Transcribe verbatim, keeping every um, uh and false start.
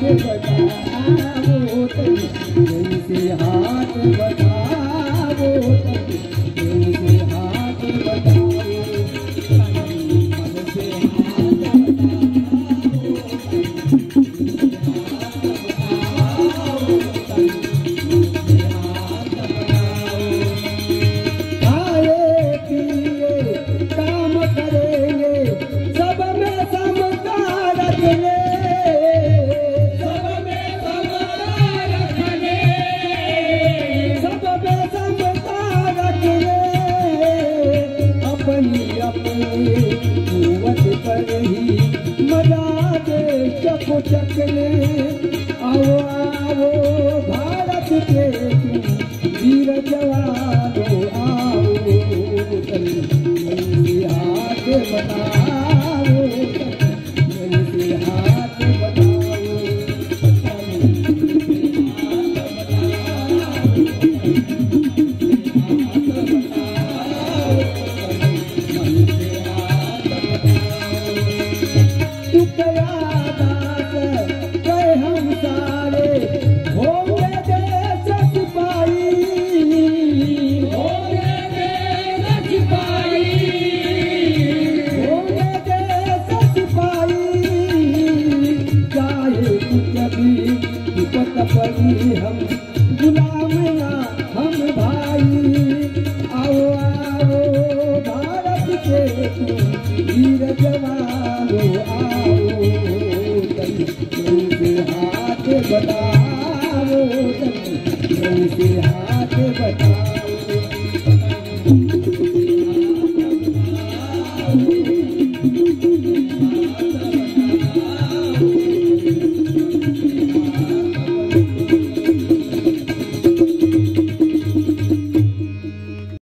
बताओ तनी, दिल से हाथ बताओ तनी, दिल से हाथ बताओ तनी, मन से हाथ बताओ तनी, हाथ बताओ। खाए पिए काम करेंगे सब में समता रख ले, सब में समता रख ले, सब में समता रख ले, अपनी अपनी कुवत पर ही मजा दे चक चक ले। आओ आओ भारत के वीर जवानों आओ तनी, हाथ बता